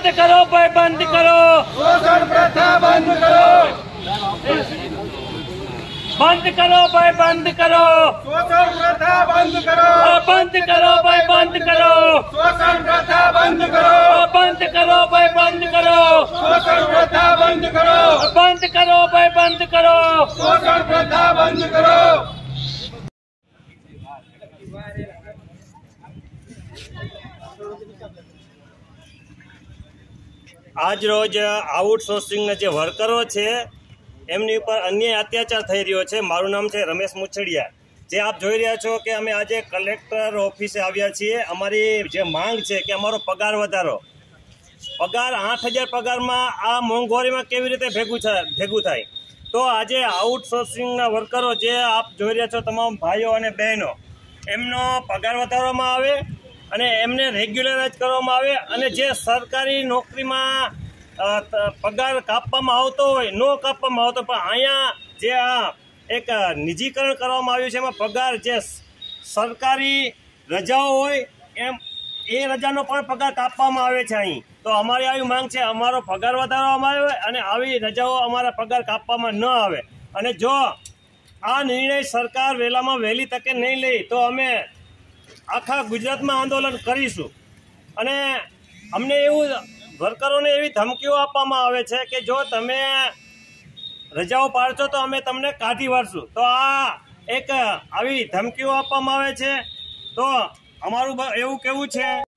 बंद करो भाई, बंद करो शोषण प्रथा बंद करो, बंद करो भाई, बंद करो शोषण प्रथा बंद करो, बंद करो भाई, बंद करो शोषण प्रथा बंद करो, बंद करो भाई, बंद करो शोषण प्रथा बंद करो, बंद करो भाई, बंद करो शोषण प्रथा बंद करो। આજ રોજ આઉટસોર્સિંગના જે વર્કરો છે એમની ઉપર અન્યાય અત્યાચાર થઈ રહ્યો છે। મારું નામ છે રમેશ મુછડિયા। જે આપ જોઈ રહ્યા છો કે અમે આજે કલેક્ટર ઓફિસે આવ્યા છીએ। અમારી જે માંગ છે કે અમારો પગાર વધારો, પગાર 8,000 પગારમાં આ મોંઘવારીમાં કેવી રીતે ભેગું થાય। તો આજે આઉટસોર્સિંગના વર્કરો જે આપ જોઈ રહ્યા છો તમામ ભાઈઓ અને બહેનો, એમનો પગાર વધારવામાં આવે અને એમને રેગ્યુલરાઇઝ કરવામાં આવે અને જે સરકારી નોકરીમાં પગાર કાપવામાં આવતો હોય ન કાપવામાં આવતો, પણ અહીંયા જે આ એક નિજીકરણ કરવામાં આવ્યું છે એમાં પગાર જે સરકારી રજાઓ હોય એમ એ રજાનો પણ પગાર કાપવામાં આવે છે અહીં। તો અમારી આવી માંગ છે, અમારો પગાર વધારવામાં આવે અને આવી રજાઓ અમારા પગાર કાપવામાં ન આવે। અને જો આ નિર્ણય સરકાર વહેલામાં વહેલી તકે નહીં લે તો અમે આખા ગુજરાતમાં આંદોલન કરીશું। અને અમને એવું વર્કરોને એવી ધમકીઓ આપવામાં આવે છે કે જો તમે રજાઓ પાડશો તો અમે તમને કાઢી વાળશું। તો આ એક આવી ધમકીઓ આપવામાં આવે છે। તો અમારું એવું કહેવું છે